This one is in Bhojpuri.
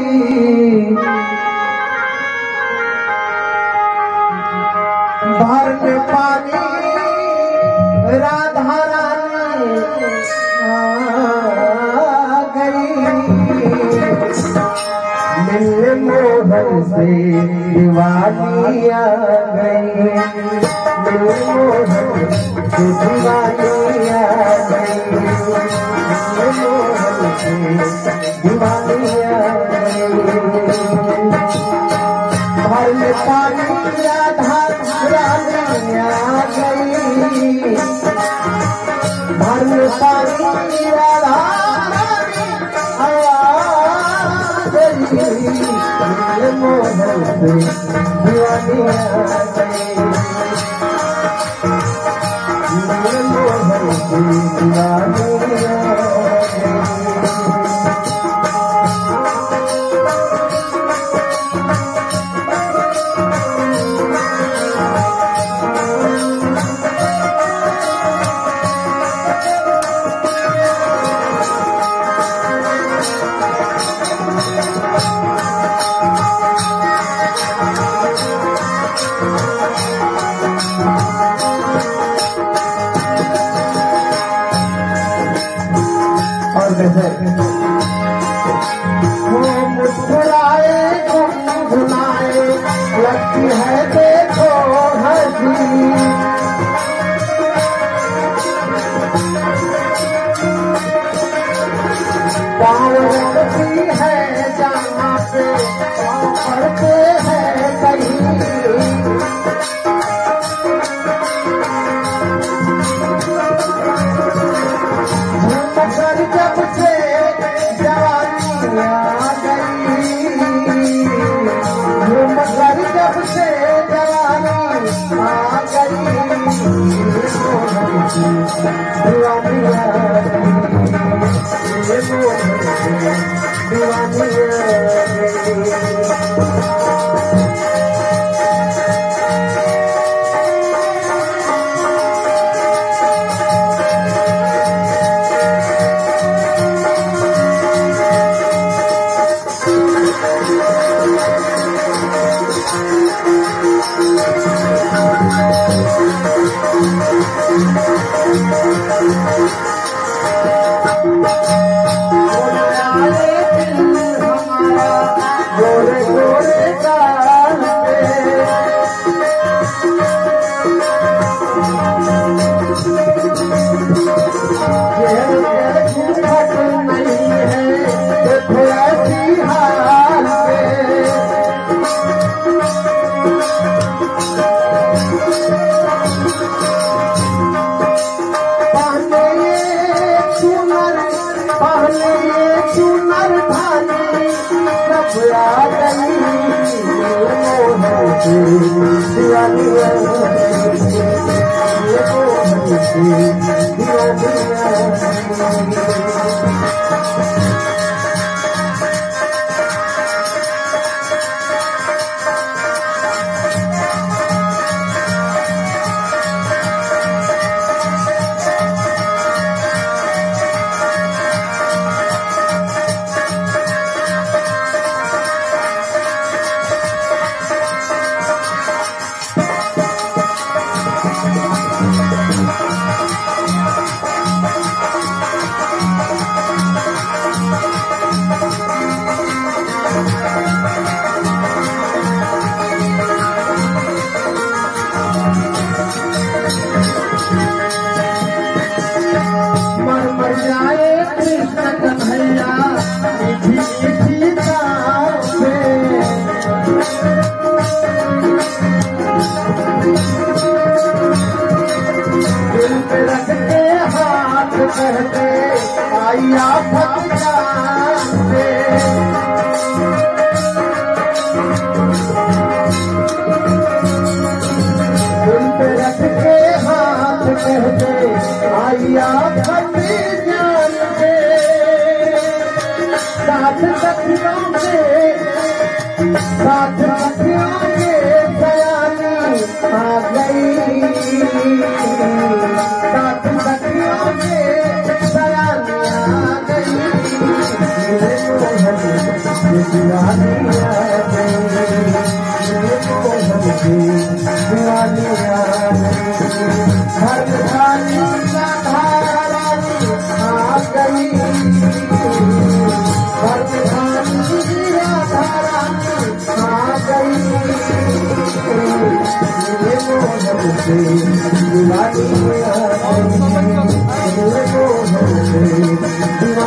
भर में पानी राधा रानी आ गई, मिलने मोहन से दीवानी आ गई, मिलने मोहन से दीवानी आ गई, मिलने मोहन से दीवानी आ गई। भर में पानी राधा रानी आ गई, भर में पानी राधा रानी आ गई, मिलने मोहन से दीवानी आ गई, मिलने मोहन से दीवानी आ गई। वो मुस्कुराए गुनगुनाए लगती है देखो हंसी, पाँव रखती है जहाँ पे पाँव पड़ते हैं कहीं, मगर जब से जवानी आ गई, मगर जब से जवानी आ गई, दीवानी आ गई, दीवानी आ गई। गोरे गोरे गाल पे घूंघट नहीं है देखो ऐसी हाल पे, पहले ये चुनर ढाली सब आ गई, मोहन से दीवानी आ गई, मोहन से दीवानी आ गई। मर जाए कृष्ण कन्हैया मीठी मीठी ताव पे, दिल पे रख के हाथ कहते आई आफत जान पे, दिल पे रख के हाथ कहते आई आफत जान पे, साथ सखियों के सयानी आ गई, साथ सखियों के सयानी आ गई, दीवानी